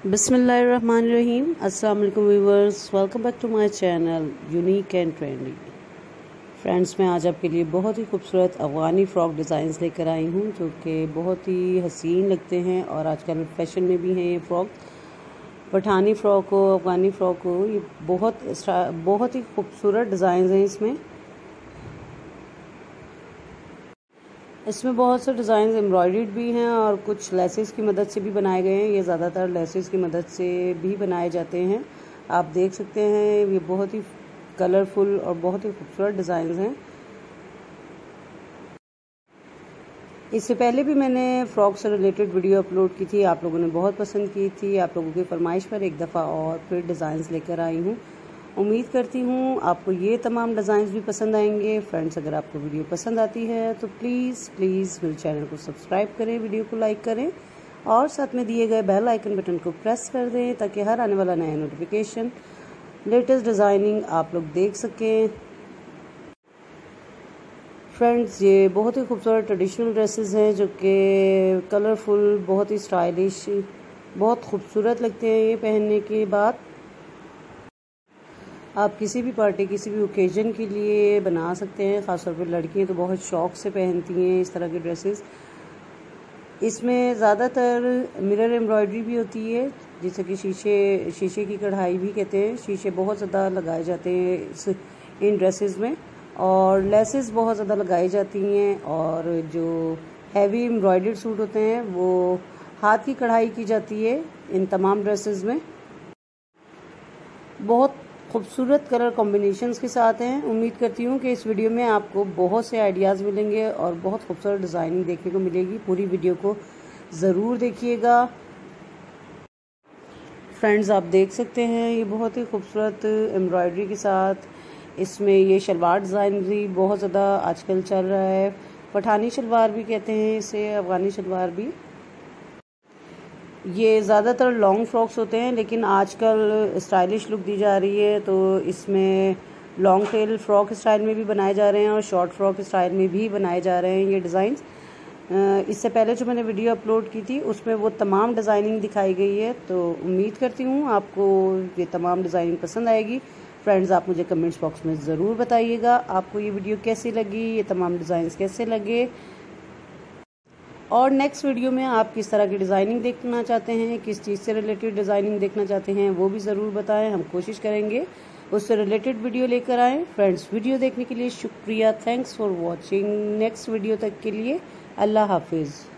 बिस्मिल्लाहिर्रहमानिर्रहीम। अस्सलाम वालेकुम viewers, welcome back to my channel unique and trendy. Friends, मैं आज आपके लिए बहुत ही खूबसूरत अफ़गानी फ़्रॉक डिज़ाइंस लेकर आई हूँ जो कि बहुत ही हसीन लगते हैं और आजकल फैशन में भी हैं ये फ़्रॉक। पठानी फ़्रॉक हो, अफ़गानी फ़्रॉक हो, ये बहुत ही खूबसूरत डिज़ाइंस हैं। इसमें बहुत से डिज़ाइन एम्ब्रॉयडर्ड भी हैं और कुछ लेसेस की मदद से भी बनाए गए हैं। ये ज़्यादातर लेसेस की मदद से भी बनाए जाते हैं। आप देख सकते हैं ये बहुत ही कलरफुल और बहुत ही खूबसूरत डिज़ाइन हैं। इससे पहले भी मैंने फ़्रॉक से रिलेटेड वीडियो अपलोड की थी, आप लोगों ने बहुत पसंद की थी। आप लोगों की फरमाइश पर एक दफ़ा और फिर डिज़ाइंस लेकर आई हूँ। उम्मीद करती हूँ आपको ये तमाम डिज़ाइंस भी पसंद आएंगे। फ्रेंड्स, अगर आपको वीडियो पसंद आती है तो प्लीज़ मेरे चैनल को सब्सक्राइब करें, वीडियो को लाइक करें और साथ में दिए गए बेल आइकन बटन को प्रेस कर दें ताकि हर आने वाला नया नोटिफिकेशन, लेटेस्ट डिज़ाइनिंग आप लोग देख सकें। फ्रेंड्स, ये बहुत ही खूबसूरत ट्रेडिशनल ड्रेसेस हैं जो कि कलरफुल, बहुत ही स्टाइलिश, बहुत खूबसूरत लगते हैं। ये पहनने के बाद आप किसी भी पार्टी, किसी भी ओकेजन के लिए बना सकते हैं। ख़ासतौर पर लड़कियां तो बहुत शौक़ से पहनती हैं इस तरह के ड्रेसेस। इसमें ज़्यादातर मिरर एम्ब्रॉयडरी भी होती है, जैसे कि शीशे की कढ़ाई भी कहते हैं। शीशे बहुत ज़्यादा लगाए जाते हैं इन ड्रेसेस में और लेसेस बहुत ज़्यादा लगाई जाती हैं। और जो हैवी एम्ब्रॉयडर्ड सूट होते हैं वो हाथ की कढ़ाई की जाती है इन तमाम ड्रेसेस में। बहुत खूबसूरत कलर कॉम्बिनेशंस के साथ हैं। उम्मीद करती हूँ कि इस वीडियो में आपको बहुत से आइडियाज़ मिलेंगे और बहुत खूबसूरत डिज़ाइनिंग देखने को मिलेगी। पूरी वीडियो को ज़रूर देखिएगा। फ्रेंड्स, आप देख सकते हैं ये बहुत ही खूबसूरत एम्ब्रॉयडरी के साथ इसमें ये शलवार डिज़ाइन भी बहुत ज़्यादा आजकल चल रहा है। पठानी शलवार भी कहते हैं इसे, अफ़गानी शलवार भी। ये ज़्यादातर लॉन्ग फ्रॉक्स होते हैं लेकिन आजकल स्टाइलिश लुक दी जा रही है, तो इसमें लॉन्ग टेल फ्रॉक स्टाइल में भी बनाए जा रहे हैं और शॉर्ट फ्रॉक स्टाइल में भी बनाए जा रहे हैं ये डिज़ाइंस। इससे पहले जो मैंने वीडियो अपलोड की थी उसमें वो तमाम डिज़ाइनिंग दिखाई गई है, तो उम्मीद करती हूँ आपको ये तमाम डिज़ाइनिंग पसंद आएगी। फ्रेंड्स, आप मुझे कमेंट्स बॉक्स में ज़रूर बताइएगा आपको ये वीडियो कैसी लगी, ये तमाम डिज़ाइंस कैसे लगे और नेक्स्ट वीडियो में आप किस तरह की डिज़ाइनिंग देखना चाहते हैं, किस चीज़ से रिलेटेड डिज़ाइनिंग देखना चाहते हैं वो भी ज़रूर बताएं। हम कोशिश करेंगे उससे रिलेटेड वीडियो लेकर आएँ। फ्रेंड्स, वीडियो देखने के लिए शुक्रिया। Thanks for watching. Next video तक के लिए अल्लाह हाफिज़।